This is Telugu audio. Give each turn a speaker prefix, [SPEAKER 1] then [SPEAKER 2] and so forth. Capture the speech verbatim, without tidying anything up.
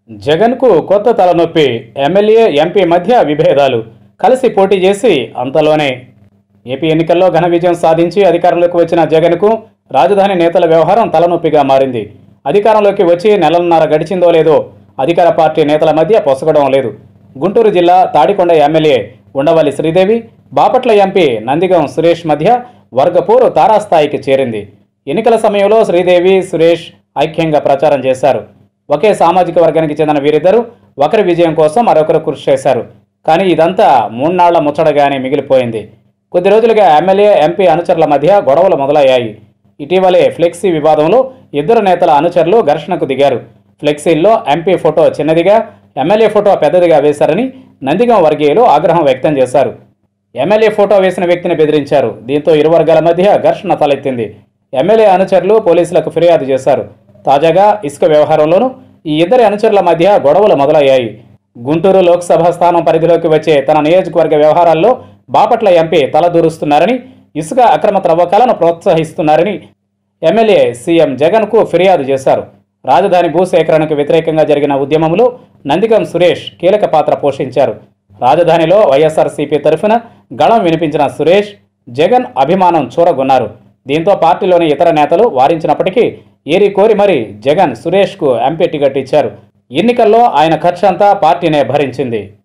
[SPEAKER 1] జగన్కు కొత్త తలనొప్పి. ఎమ్మెల్యే ఎంపీ మధ్య విభేదాలు. కలిసి పోటీ చేసి అంతలోనే ఏపీ ఎన్నికల్లో ఘన విజయం సాధించి అధికారంలోకి వచ్చిన జగన్కు రాజధాని నేతల వ్యవహారం తలనొప్పిగా మారింది. అధికారంలోకి వచ్చి నెలన్నర గడిచిందో లేదో అధికార పార్టీ నేతల మధ్య పొసగడం లేదు. గుంటూరు జిల్లా తాడికొండ ఎమ్మెల్యే ఉండవల్లి శ్రీదేవి, బాపట్ల ఎంపీ నందిగం సురేష్ మధ్య వర్గపోరు తారాస్థాయికి చేరింది. ఎన్నికల సమయంలో శ్రీదేవి, సురేష్ ఐక్యంగా ప్రచారం చేశారు. ఒకే సామాజిక వర్గానికి చెందిన వీరిద్దరూ ఒకరి విజయం కోసం మరొకరు కృషి చేశారు. కానీ ఇదంతా మూన్నాళ్ల ముచ్చటగానే మిగిలిపోయింది. కొద్ది రోజులుగా ఎమ్మెల్యే, ఎంపీ అనుచరుల మధ్య గొడవలు మొదలయ్యాయి. ఇటీవలే ఫ్లెక్సీ వివాదంలో ఇద్దరు నేతల అనుచరులు ఘర్షణకు దిగారు. ఫ్లెక్సీల్లో ఎంపీ ఫోటో చిన్నదిగా, ఎమ్మెల్యే ఫోటో పెద్దదిగా వేశారని నందిగం వర్గీయులు ఆగ్రహం వ్యక్తం చేశారు. ఎమ్మెల్యే ఫోటో వేసిన వ్యక్తిని బెదిరించారు. దీంతో ఇరు వర్గాల మధ్య ఘర్షణ తలెత్తింది. ఎమ్మెల్యే అనుచరులు పోలీసులకు ఫిర్యాదు చేశారు. తాజాగా ఇసుక వ్యవహారంలోనూ ఈ ఇద్దరి అనుచరుల మధ్య గొడవలు మొదలయ్యాయి. గుంటూరు లోక్సభ స్థానం పరిధిలోకి వచ్చే తన నియోజకవర్గ వ్యవహారాల్లో బాపట్ల ఎంపీ తలదూరుస్తున్నారని, ఇసుక అక్రమ త్రవ్వకాలను ప్రోత్సహిస్తున్నారని ఎమ్మెల్యే సీఎం జగన్కు ఫిర్యాదు చేశారు. రాజధాని భూసేకరణకు వ్యతిరేకంగా జరిగిన ఉద్యమంలో నందిగం సురేష్ కీలక పాత్ర పోషించారు. రాజధానిలో వైఎస్ఆర్సీపీ తరఫున గళం వినిపించిన సురేష్ జగన్ అభిమానం చూరగొన్నారు. దీంతో పార్టీలోని ఇతర నేతలు వారించినప్పటికీ ఏరి కోరి మరి జగన్ సురేష్కు ఎంపీ టికెట్ ఇచ్చారు. ఎన్నికల్లో ఆయన ఖర్చంతా పార్టీనే భరించింది.